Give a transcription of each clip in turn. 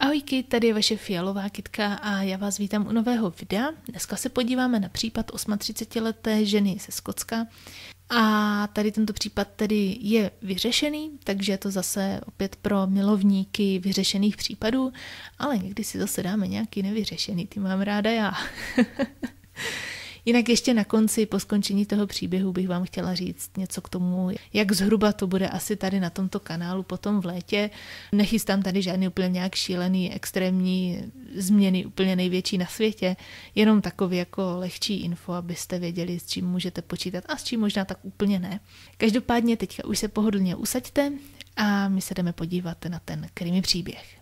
Ahojky, tady je vaše fialová kytka a já vás vítám u nového videa. Dneska se podíváme na případ 38leté ženy ze Skotska. A tady tento případ tedy je vyřešený, takže je to zase opět pro milovníky vyřešených případů, ale někdy si zase dáme nějaký nevyřešený, ty mám ráda já. Jinak ještě na konci, po skončení toho příběhu, bych vám chtěla říct něco k tomu, jak zhruba to bude asi tady na tomto kanálu potom v létě. Nechystám tady žádný úplně nějak šílený, extrémní změny, úplně největší na světě, jenom takový jako lehčí info, abyste věděli, s čím můžete počítat a s čím možná tak úplně ne. Každopádně teďka už se pohodlně usaďte a my se jdeme podívat na ten krimi příběh.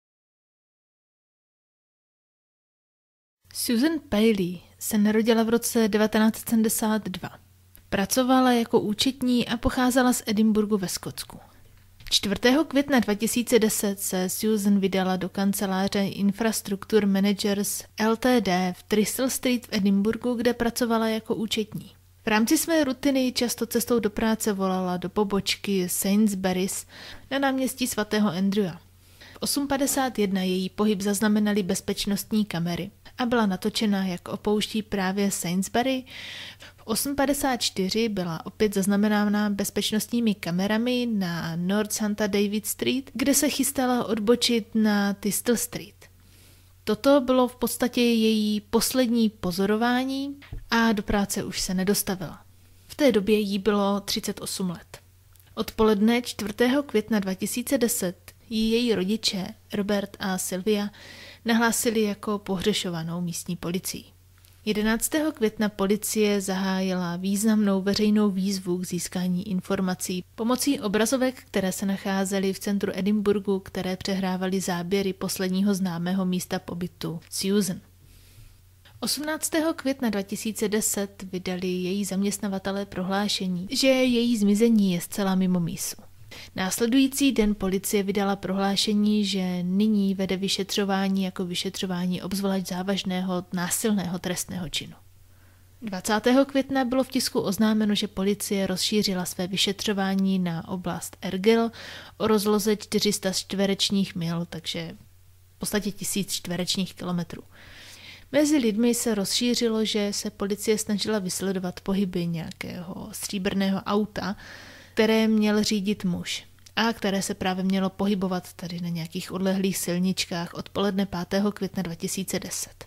Susan Paley se narodila v roce 1972. Pracovala jako účetní a pocházela z Edinburghu ve Skotsku. 4. května 2010 se Susan vydala do kanceláře Infrastructure Managers Ltd. V Thistle Street v Edinburghu, kde pracovala jako účetní. V rámci své rutiny často cestou do práce volala do pobočky Sainsbury's na náměstí svatého Andrewa. V 8:51 její pohyb zaznamenaly bezpečnostní kamery a byla natočena, jak opouští právě Sainsbury. V 8:54 byla opět zaznamenána bezpečnostními kamerami na North St. David Street, kde se chystala odbočit na Thistle Street. Toto bylo v podstatě její poslední pozorování a do práce už se nedostavila. V té době jí bylo 38 let. Odpoledne 4. května 2010 ji její rodiče Robert a Sylvia nahlásili jako pohřešovanou místní policií. 11. května policie zahájila významnou veřejnou výzvu k získání informací pomocí obrazovek, které se nacházely v centru Edinburghu, které přehrávaly záběry posledního známého místa pobytu Susan. 18. května 2010 vydali její zaměstnavatelé prohlášení, že její zmizení je zcela mimo mísu. Následující den policie vydala prohlášení, že nyní vede vyšetřování jako vyšetřování obzvlášť závažného násilného trestného činu. 20. května bylo v tisku oznámeno, že policie rozšířila své vyšetřování na oblast Argyll o rozloze 400 čtverečních mil, takže v podstatě 1000 čtverečních kilometrů. Mezi lidmi se rozšířilo, že se policie snažila vysledovat pohyby nějakého stříbrného auta, které měl řídit muž a které se právě mělo pohybovat tady na nějakých odlehlých silničkách odpoledne 5. května 2010.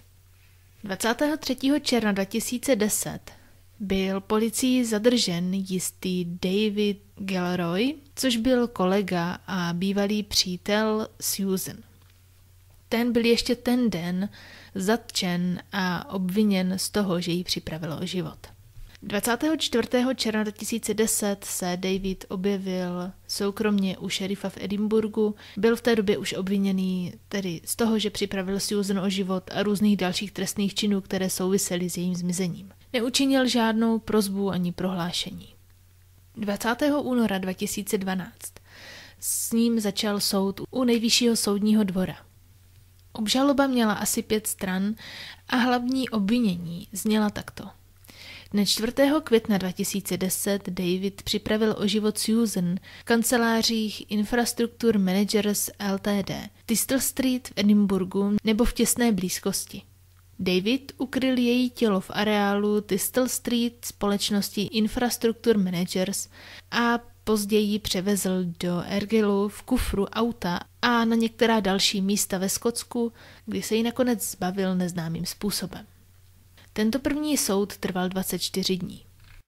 23. června 2010 byl policií zadržen jistý David Gilroy, což byl kolega a bývalý přítel Susan. Ten byl ještě ten den zatčen a obviněn z toho, že jí připravil o život. 24. června 2010 se David objevil soukromně u šerifa v Edinburghu. Byl v té době už obviněný tedy z toho, že připravil Susan o život a různých dalších trestných činů, které souvisely s jejím zmizením. Neučinil žádnou prosbu ani prohlášení. 20. února 2012 s ním začal soud u Nejvyššího soudního dvora. Obžaloba měla asi 5 stran a hlavní obvinění zněla takto. Dne 4. května 2010 David připravil o život Susan v kancelářích Infrastructure Managers Ltd. Thistle Street v Edinburghu nebo v těsné blízkosti. David ukryl její tělo v areálu Thistle Street společnosti Infrastructure Managers a později ji převezl do Argyllu v kufru auta a na některá další místa ve Skotsku, kdy se jí nakonec zbavil neznámým způsobem. Tento první soud trval 24 dní.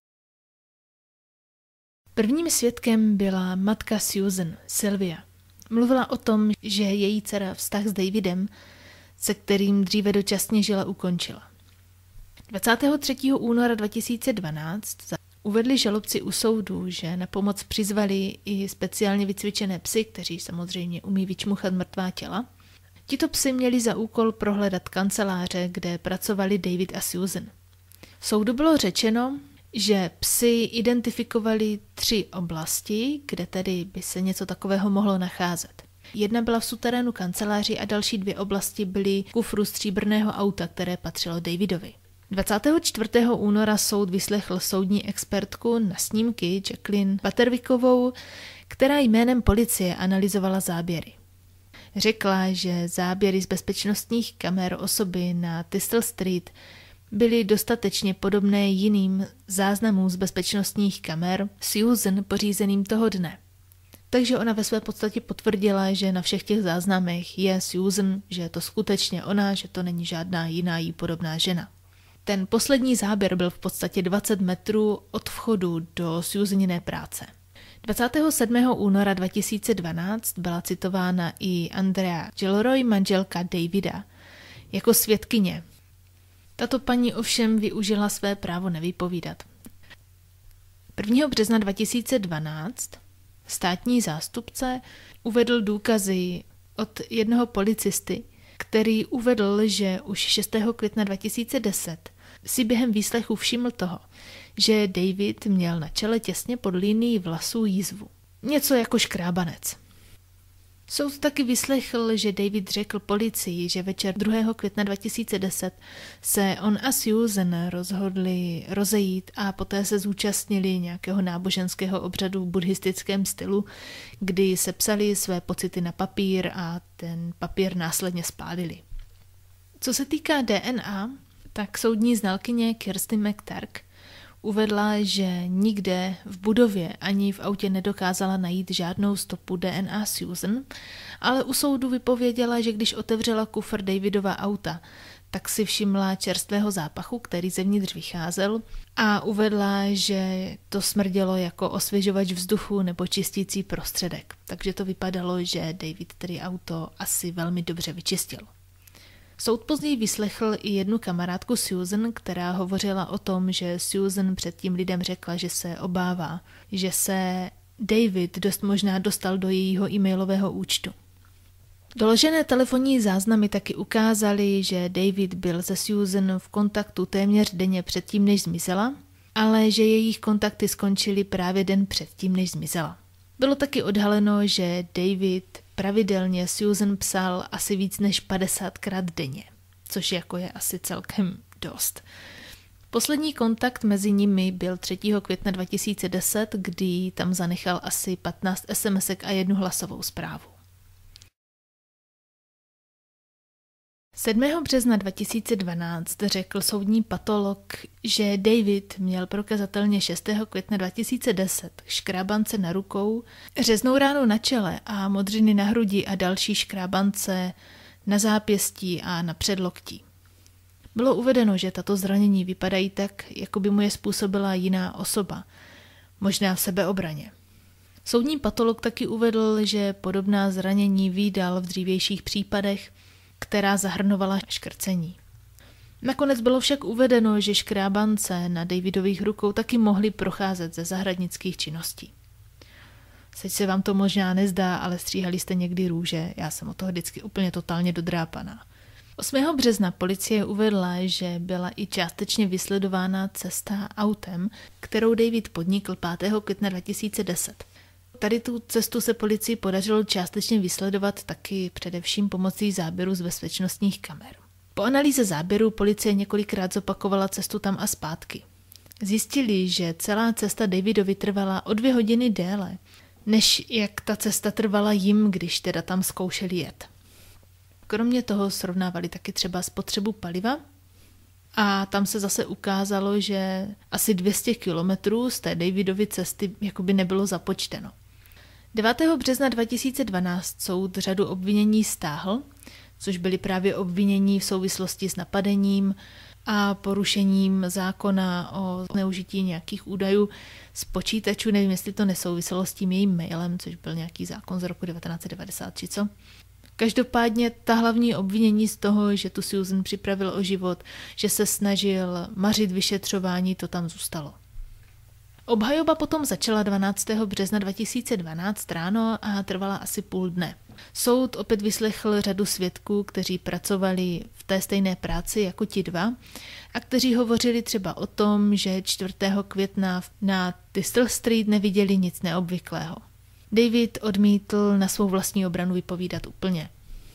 Prvním svědkem byla matka Susan, Sylvia. Mluvila o tom, že její dcera vztah s Davidem, se kterým dříve dočasně žila, ukončila. 23. února 2012 uvedli žalobci u soudu, že na pomoc přizvali i speciálně vycvičené psy, kteří samozřejmě umí vyčmuchat mrtvá těla. Tito psi měli za úkol prohledat kanceláře, kde pracovali David a Susan. V soudu bylo řečeno, že psi identifikovali 3 oblasti, kde tedy by se něco takového mohlo nacházet. Jedna byla v suterénu kanceláři a další 2 oblasti byly v kufru stříbrného auta, které patřilo Davidovi. 24. února soud vyslechl soudní expertku na snímky Jacqueline Butterwickovou, která jménem policie analyzovala záběry. Řekla, že záběry z bezpečnostních kamer osoby na Thistle Street byly dostatečně podobné jiným záznamům z bezpečnostních kamer Susan pořízeným toho dne. Takže ona ve své podstatě potvrdila, že na všech těch záznamech je Susan, že je to skutečně ona, že to není žádná jiná jí podobná žena. Ten poslední záběr byl v podstatě 20 metrů od vchodu do Susaniné práce. 27. února 2012 byla citována i Andrea Gilroy, manželka Davida, jako svědkyně. Tato paní ovšem využila své právo nevypovídat. 1. března 2012 státní zástupce uvedl důkazy od jednoho policisty, který uvedl, že už 6. května 2010 si během výslechu všiml toho, že David měl na čele těsně pod linií vlasů jízvu. Něco jako škrábanec. Soud taky vyslechl, že David řekl policii, že večer 2. května 2010 se on a Susan rozhodli rozejít a poté se zúčastnili nějakého náboženského obřadu v buddhistickém stylu, kdy sepsali své pocity na papír a ten papír následně spálili. Co se týká DNA, tak soudní znalkyně Kirsty McTark uvedla, že nikde v budově ani v autě nedokázala najít žádnou stopu DNA Susan, ale u soudu vypověděla, že když otevřela kufr Davidova auta, tak si všimla čerstvého zápachu, který zevnitř vycházel, a uvedla, že to smrdělo jako osvěžovač vzduchu nebo čistící prostředek. Takže to vypadalo, že David tedy auto asi velmi dobře vyčistil. Soud později vyslechl i jednu kamarádku Susan, která hovořila o tom, že Susan předtím lidem řekla, že se obává, že se David dost možná dostal do jejího e-mailového účtu. Doložené telefonní záznamy taky ukázaly, že David byl se Susan v kontaktu téměř denně předtím, než zmizela, ale že jejich kontakty skončily právě den předtím, než zmizela. Bylo taky odhaleno, že David pravidelně Susan psal asi víc než 50krát denně, což jako je asi celkem dost. Poslední kontakt mezi nimi byl 3. května 2010, kdy tam zanechal asi 15 SMSek a 1 hlasovou zprávu. 7. března 2012 řekl soudní patolog, že David měl prokazatelně 6. května 2010 škrábance na rukou, řeznou ránu na čele a modřiny na hrudi a další škrábance na zápěstí a na předloktí. Bylo uvedeno, že tato zranění vypadají tak, jako by mu je způsobila jiná osoba, možná v sebeobraně. Soudní patolog taky uvedl, že podobná zranění vídal v dřívějších případech, která zahrnovala škrcení. Nakonec bylo však uvedeno, že škrábance na Davidových rukou taky mohly procházet ze zahradnických činností. Teď se vám to možná nezdá, ale stříhali jste někdy růže, já jsem od toho vždycky úplně totálně dodrápaná. 8. března policie uvedla, že byla i částečně vysledována cesta autem, kterou David podnikl 5. května 2010. Tady tu cestu se policii podařilo částečně vysledovat taky především pomocí záběru z bezpečnostních kamer. Po analýze záběru policie několikrát zopakovala cestu tam a zpátky. Zjistili, že celá cesta Davidovi trvala o 2 hodiny déle, než jak ta cesta trvala jim, když teda tam zkoušeli jet. Kromě toho srovnávali taky třeba spotřebu paliva a tam se zase ukázalo, že asi 200 kilometrů z té Davidovy cesty jakoby nebylo započteno. 9. března 2012 soud řadu obvinění stáhl, což byly právě obvinění v souvislosti s napadením a porušením zákona o zneužití nějakých údajů z počítačů. Nevím, jestli to nesouviselo s tím jejím mailem, což byl nějaký zákon z roku 1990 či co. Každopádně ta hlavní obvinění z toho, že tu Susan připravil o život, že se snažil mařit vyšetřování, to tam zůstalo. Obhajoba potom začala 12. března 2012 ráno a trvala asi půl dne. Soud opět vyslechl řadu svědků, kteří pracovali v té stejné práci jako ti dva a kteří hovořili třeba o tom, že 4. května na Thistle Street neviděli nic neobvyklého. David odmítl na svou vlastní obranu vypovídat úplně.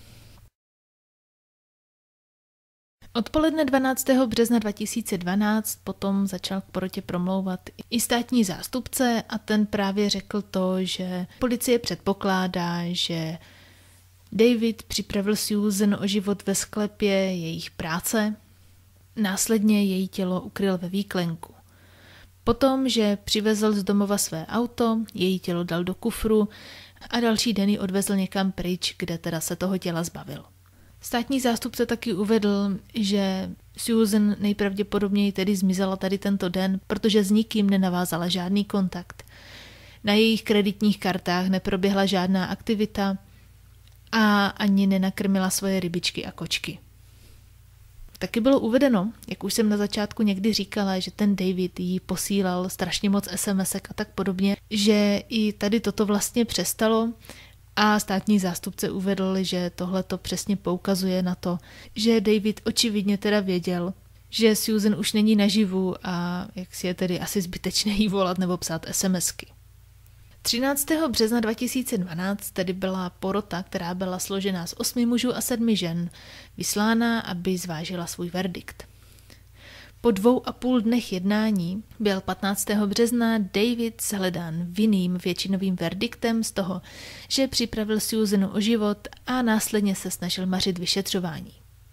Odpoledne 12. března 2012 potom začal k porotě promlouvat i státní zástupce a ten právě řekl to, že policie předpokládá, že David připravil Susan o život ve sklepě jejich práce, následně její tělo ukryl ve výklenku. Potom, že přivezl z domova své auto, její tělo dal do kufru a další den ji odvezl někam pryč, kde teda se toho těla zbavil. Státní zástupce taky uvedl, že Susan nejpravděpodobněji tedy zmizela tady tento den, protože s nikým nenavázala žádný kontakt. Na jejich kreditních kartách neproběhla žádná aktivita a ani nenakrmila svoje rybičky a kočky. Taky bylo uvedeno, jak už jsem na začátku někdy říkala, že ten David jí posílal strašně moc SMSek a tak podobně, že i tady toto vlastně přestalo a státní zástupce uvedl, že tohleto přesně poukazuje na to, že David očividně teda věděl, že Susan už není naživu a jak si je tedy asi zbytečné jí volat nebo psát SMSky. 13. března 2012 tedy byla porota, která byla složená z 8 mužů a 7 žen, vyslána, aby zvážila svůj verdikt. Po 2,5 dnech jednání byl 15. března David shledán vinným většinovým verdiktem z toho, že připravil Susanu o život a následně se snažil mařit vyšetřování.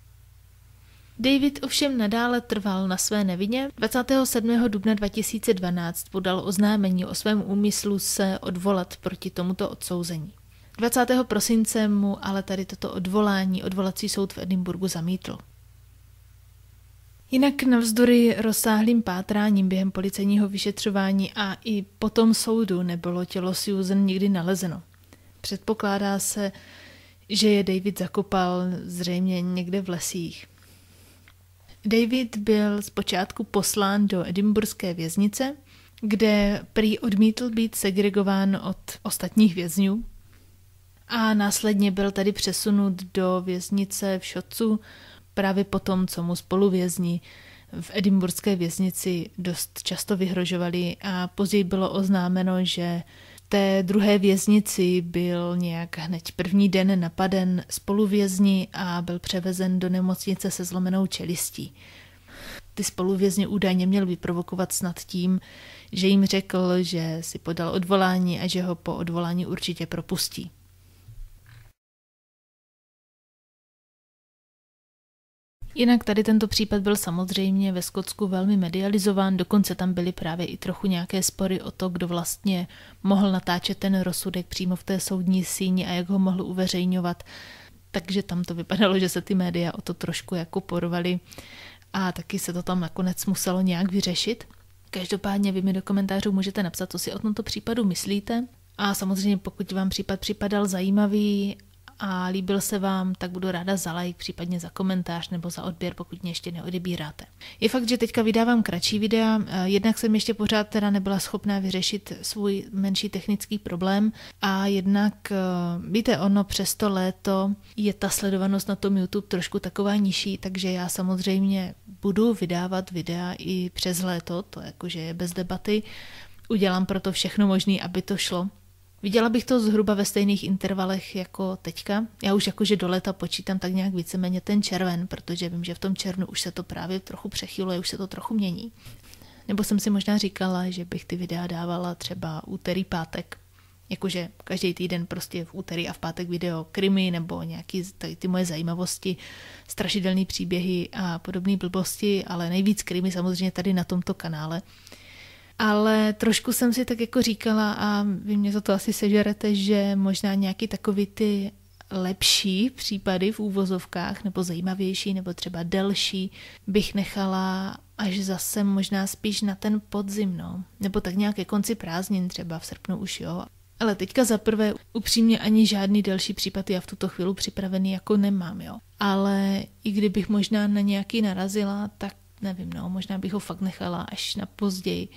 David ovšem nadále trval na své nevině. 27. dubna 2012 podal oznámení o svém úmyslu se odvolat proti tomuto odsouzení. 20. prosince mu ale tady toto odvolací soud v Edinburghu zamítl. Jinak navzdory rozsáhlým pátráním během policejního vyšetřování a i po tom soudu nebylo tělo Susan nikdy nalezeno. Předpokládá se, že je David zakopal zřejmě někde v lesích. David byl zpočátku poslán do edinburské věznice, kde prý odmítl být segregován od ostatních vězňů a následně byl tady přesunut do věznice v Shotsu právě po tom, co mu spoluvězni v edinburské věznici dost často vyhrožovali a později bylo oznámeno, že v té druhé věznici byl nějak hned první den napaden spoluvězni a byl převezen do nemocnice se zlomenou čelistí. Ty spoluvězni údajně měl vyprovokovat snad tím, že jim řekl, že si podal odvolání a že ho po odvolání určitě propustí. Jinak tady tento případ byl samozřejmě ve Skotsku velmi medializován, dokonce tam byly právě i trochu nějaké spory o to, kdo vlastně mohl natáčet ten rozsudek přímo v té soudní síni a jak ho mohl uveřejňovat. Takže tam to vypadalo, že se ty média o to trošku jako porvaly a taky se to tam nakonec muselo nějak vyřešit. Každopádně vy mi do komentářů můžete napsat, co si o tomto případu myslíte. A samozřejmě pokud vám případ připadal zajímavý a líbil se vám, tak budu ráda za like, případně za komentář nebo za odběr, pokud mě ještě neodebíráte. Je fakt, že teďka vydávám kratší videa, jednak jsem ještě pořád teda nebyla schopná vyřešit svůj menší technický problém a jednak, víte, ono přes to léto je ta sledovanost na tom YouTube trošku taková nižší, takže já samozřejmě budu vydávat videa i přes léto, to jakože je bez debaty, udělám proto všechno možné, aby to šlo. Viděla bych to zhruba ve stejných intervalech jako teďka. Já už jakože do léta počítám tak nějak víceméně ten červen, protože vím, že v tom červnu už se to právě trochu přechyluje, už se to trochu mění. Nebo jsem si možná říkala, že bych ty videa dávala třeba úterý, pátek. Jakože každý týden prostě v úterý a v pátek video krimi nebo nějaký ty moje zajímavosti, strašidelné příběhy a podobné blbosti, ale nejvíc krimi samozřejmě tady na tomto kanále. Ale trošku jsem si tak jako říkala a vy mě za to asi sežerete, že možná nějaký takový ty lepší případy v úvozovkách nebo zajímavější nebo třeba delší bych nechala až zase možná spíš na ten podzim, no. Nebo tak nějak ke konci prázdnin třeba v srpnu už, jo. Ale teďka za prvé upřímně ani žádný delší případ já v tuto chvíli připravený jako nemám, jo. Ale i kdybych možná na nějaký narazila, tak nevím, no, možná bych ho fakt nechala až na později,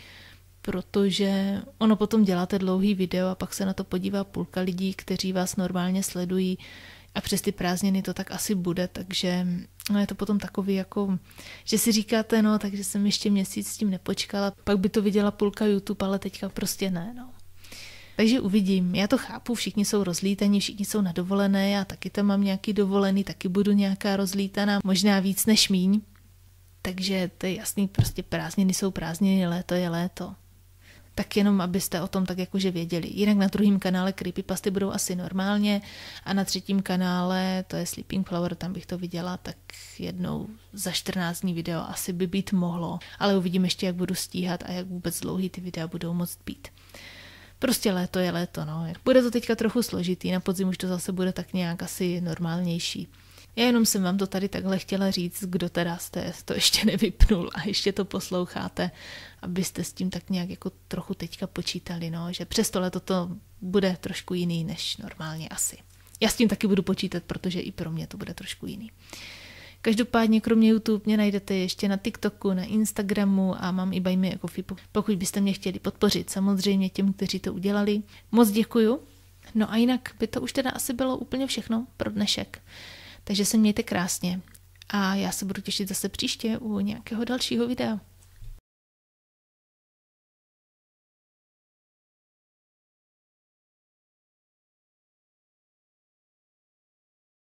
protože ono potom děláte dlouhý video a pak se na to podívá půlka lidí, kteří vás normálně sledují a přes ty prázdniny to tak asi bude, takže no je to potom takový jako, že si říkáte, no, takže jsem ještě měsíc s tím nepočkala, pak by to viděla půlka YouTube, ale teďka prostě ne, no. Takže uvidím, já to chápu, všichni jsou rozlítaní, všichni jsou na dovolené, já taky tam mám nějaký dovolený, taky budu nějaká rozlítaná, možná víc než míň. Takže to je jasný, prostě prázdniny jsou prázdniny, léto je léto. Tak jenom, abyste o tom tak jakože věděli. Jinak na druhém kanále creepypasty budou asi normálně a na třetím kanále, to je Sleeping Flower, tam bych to viděla tak jednou za 14 dní video asi by být mohlo. Ale uvidím ještě, jak budu stíhat a jak vůbec dlouhý ty videa budou moct být. Prostě léto je léto, no. Bude to teďka trochu složitý, na podzim už to zase bude tak nějak asi normálnější. Já jenom jsem vám to tady takhle chtěla říct, kdo teda jste to ještě nevypnul a ještě to posloucháte, abyste s tím tak nějak jako trochu teďka počítali, no, že přes to leto to bude trošku jiný než normálně asi. Já s tím taky budu počítat, protože i pro mě to bude trošku jiný. Každopádně kromě YouTube mě najdete ještě na TikToku, na Instagramu a mám i Buy Me a Coffee, pokud byste mě chtěli podpořit. Samozřejmě těm, kteří to udělali. Moc děkuju. No a jinak by to už teda asi bylo úplně všechno pro dnešek. Takže se mějte krásně a já se budu těšit zase příště u nějakého dalšího videa.